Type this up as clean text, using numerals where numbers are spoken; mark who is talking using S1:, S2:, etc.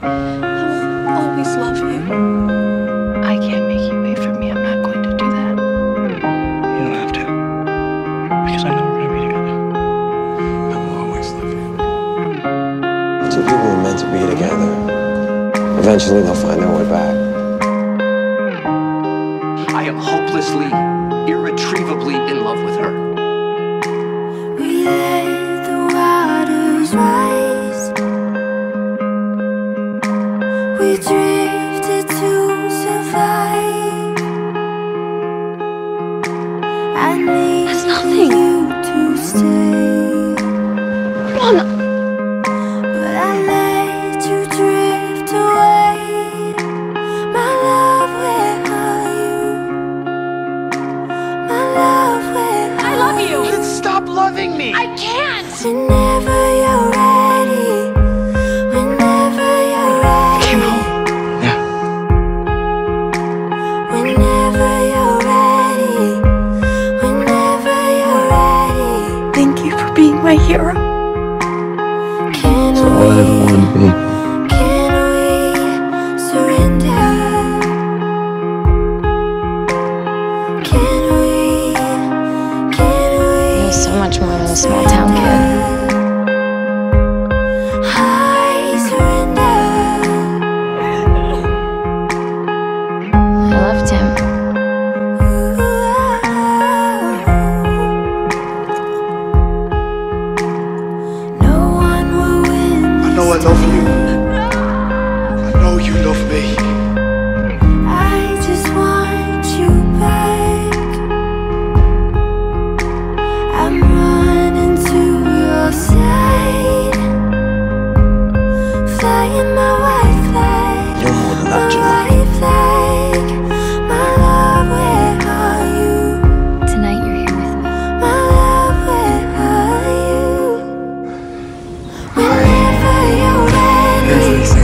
S1: I will always love you. I can't make you wait for me. I'm not going to do that.
S2: You don't have to. Because I know we're gonna be together. I will always love you.
S3: Two people are meant to be together. Eventually they'll find their way back.
S4: I am hopelessly, irretrievably in love with her.
S5: We let the waters rise. We drifted to survive. I need you to stay.
S1: Come on.
S5: But I let you drift away. My love, where are you? My love, where are you?
S1: I love you.
S4: Then stop loving me!
S1: I can't.
S5: Whenever you're ready, whenever you're ready,
S2: Came home. Yeah.
S5: whenever you're ready, whenever you're ready.
S1: Thank you for being my hero.
S5: Can
S3: That's all I ever wanted to be.
S5: Can we surrender? Can we?
S6: He was so much more than a small town kid.
S5: I surrender.
S6: I loved him.
S5: No one will win.
S2: I know I love you. I know you love me.
S5: I just want you back. I'm running to your side, flying my white flag.
S3: You're more than that, Gemma.
S5: White flag. My love, where are you?
S6: Tonight you're here with me.
S5: My love, where are you? Whenever you're ready.
S2: Everything